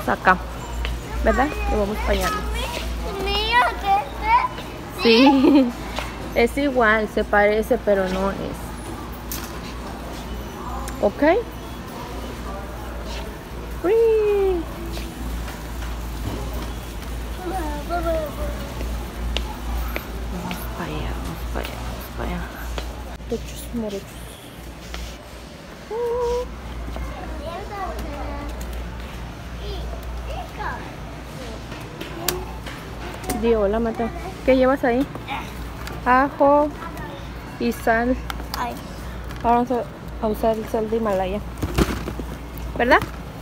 vamos acá, ¿verdad? Y vamos para allá. Mira, ¿qué Sí, es igual, se parece, pero no es. ¿Ok? Free. Vamos para allá, vamos para allá, vamos para allá. Tochos morochos. Di hola, Mata. ¿Qué llevas ahí? Ajo y sal. Ay. Ahora vamos a usar el sal de Himalaya, ¿verdad?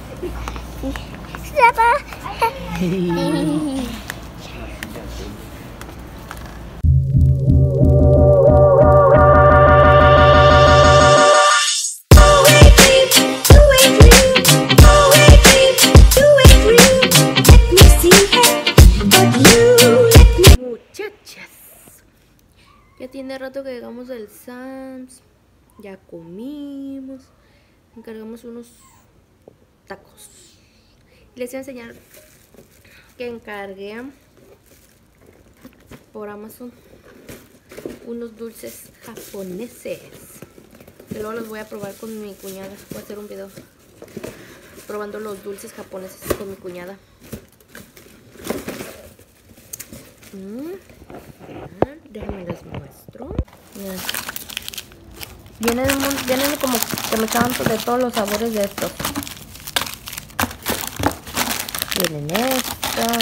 Muchachas, ya tiene rato que llegamos del Sam's, ya comimos, encargamos unos tacos. Les voy a enseñar que encargué por Amazon unos dulces japoneses, que luego los voy a probar con mi cuñada. Voy a hacer un video probando los dulces japoneses con mi cuñada. Déjenme les muestro. Vienen como que me estaban de todos los sabores de estos. Vienen estos.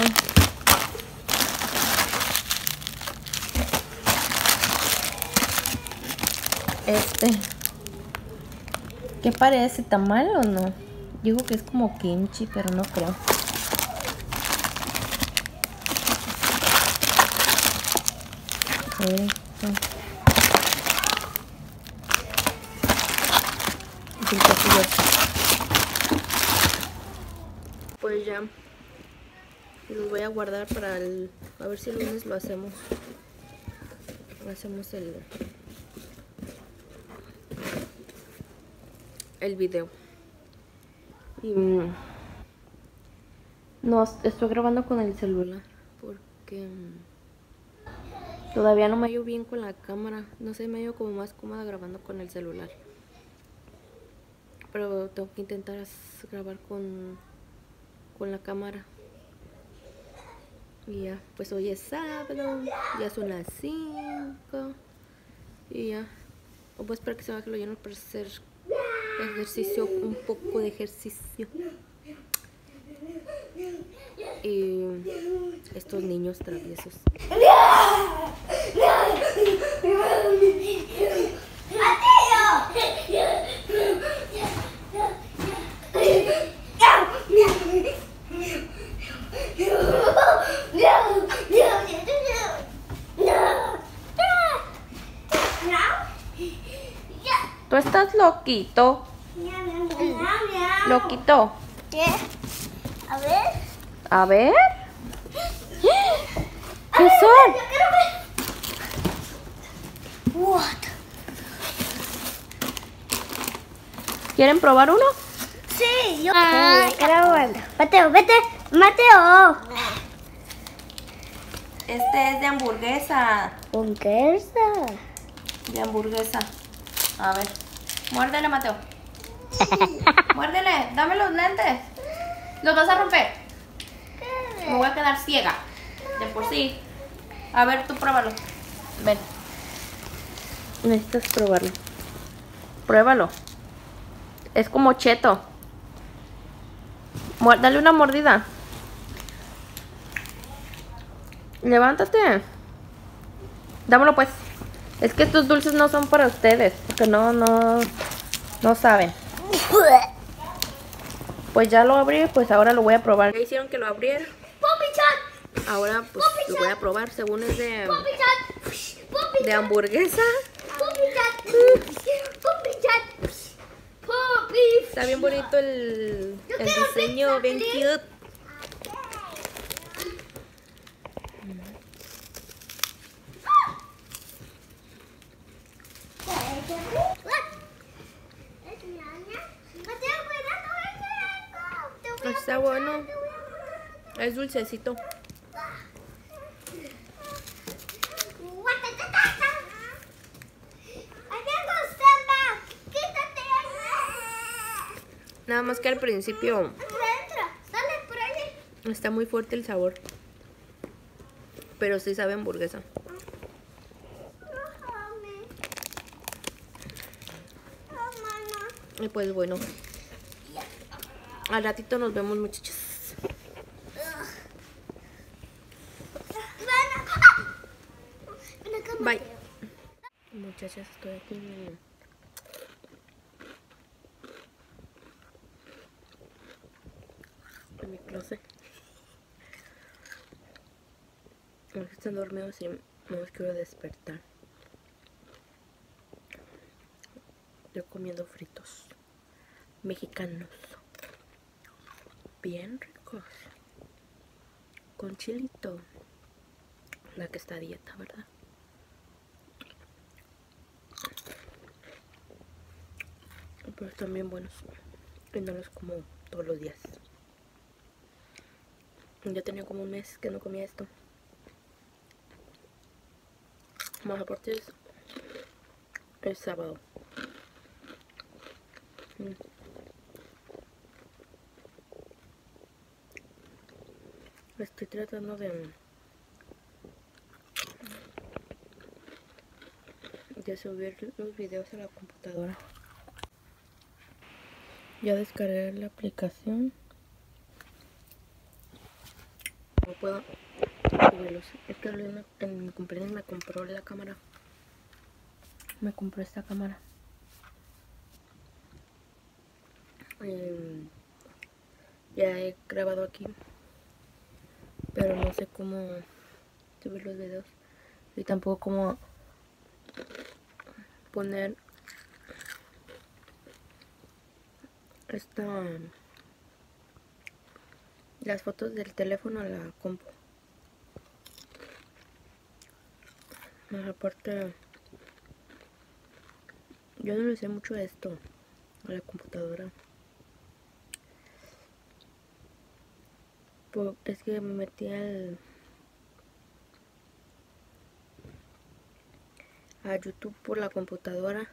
¿Qué parece? ¿Tamal o no? Digo que es como kimchi, pero no creo. Esto. Pues ya los voy a guardar para a ver si el lunes lo hacemos. Hacemos el video. Y no estoy grabando con el celular porque todavía no me hallo bien con la cámara. No sé, me hallo como más cómoda grabando con el celular. Pero tengo que intentar grabar con la cámara. Y ya, pues hoy es sábado, ya son las 5. Y ya, voy a esperar que se baje lo lleno para hacer ejercicio, un poco de ejercicio. Y estos niños traviesos. ¿Tú estás loquito? ¿Loquito? ¿Qué? A ver. A ver. ¿Qué son? Yo quiero ver. What? ¿Quieren probar uno? Sí, yo grabando. Mateo, vete. Mateo. Este es de hamburguesa. ¿Hamburguesa? De hamburguesa. A ver. Muérdele, Mateo. Muérdele. Dame los lentes. Los vas a romper. Me voy a quedar ciega. De por sí. A ver, tú pruébalo. Ven. Necesitas probarlo. Pruébalo. Es como cheto. Dale una mordida. Levántate. Dámelo pues. Es que estos dulces no son para ustedes. Porque no saben. Pues ya lo abrí, pues ahora lo voy a probar. Ya hicieron que lo abriera. Ahora pues lo voy a probar. Según es de hamburguesa. Está bien bonito el diseño, bien cute. Está bueno. Es dulcecito. Nada más que al principio está muy fuerte el sabor. Pero sí sabe a hamburguesa. Y pues bueno, al ratito nos vemos, muchachos. Bye. Muchachas, estoy aquí en mi closet. Están dormidos y no los quiero despertar. Estoy comiendo fritos mexicanos, bien ricos, con chilito. La que está a dieta, ¿verdad? Pero están bien buenos y no los como todos los días. Ya tenía como un mes que no comía esto. Más aparte es sábado. Estoy tratando de subir los videos a la computadora. Ya descargué la aplicación. No puedo subirlos. Es que en mi cumpleaños me compró la cámara. Me compró esta cámara. Ya he grabado aquí, pero no sé cómo subir los videos y tampoco cómo poner las fotos del teléfono a la compu. Más aparte, yo no le sé mucho a esto, a la computadora. Es que me metí a YouTube por la computadora.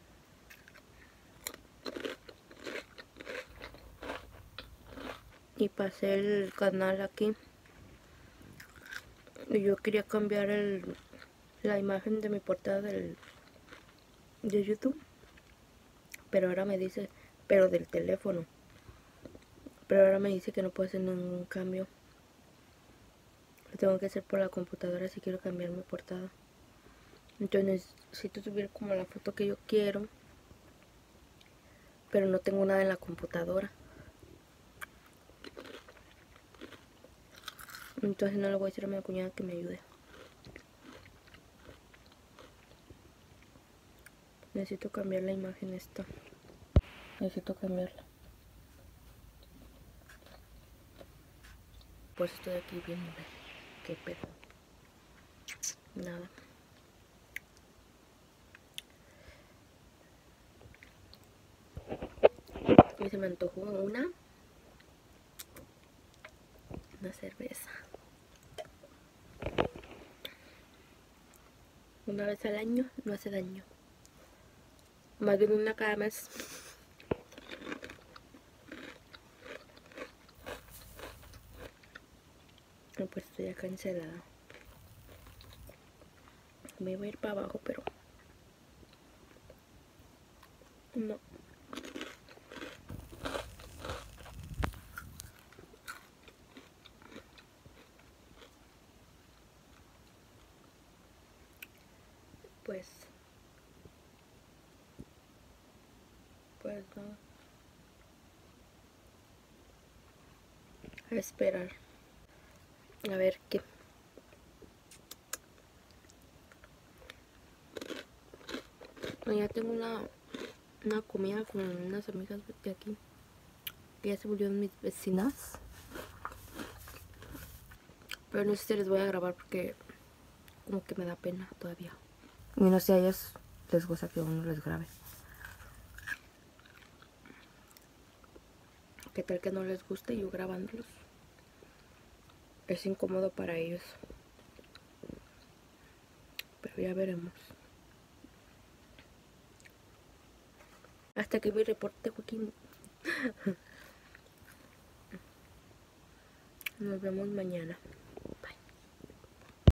Y pasé el canal aquí. Y yo quería cambiar la imagen de mi portada de YouTube. Pero ahora me dice, pero del teléfono. Pero ahora me dice que no puedo hacer ningún cambio. Lo tengo que hacer por la computadora si quiero cambiar mi portada. Entonces necesito subir como la foto que yo quiero. Pero no tengo nada en la computadora. Entonces no le voy a decir a mi cuñada que me ayude. Necesito cambiar la imagen esta. Necesito cambiarla. Pues estoy aquí viendo qué pedo. Nada. Y se me antojó una cerveza. Una vez al año no hace daño. Más bien una cada mes. Pues estoy acá encerrada. Me iba a ir para abajo, pero no. Pues no. A esperar. A ver qué. Ya tengo una comida con unas amigas de aquí que ya se volvieron mis vecinas, pero no sé si les voy a grabar porque como que me da pena todavía y no sé, a ellas les gusta que uno les grabe. ¿Qué tal que no les guste yo grabándolos? es incómodo para ellos. Pero ya veremos. Hasta que mi reporte, Joaquín. Nos vemos mañana.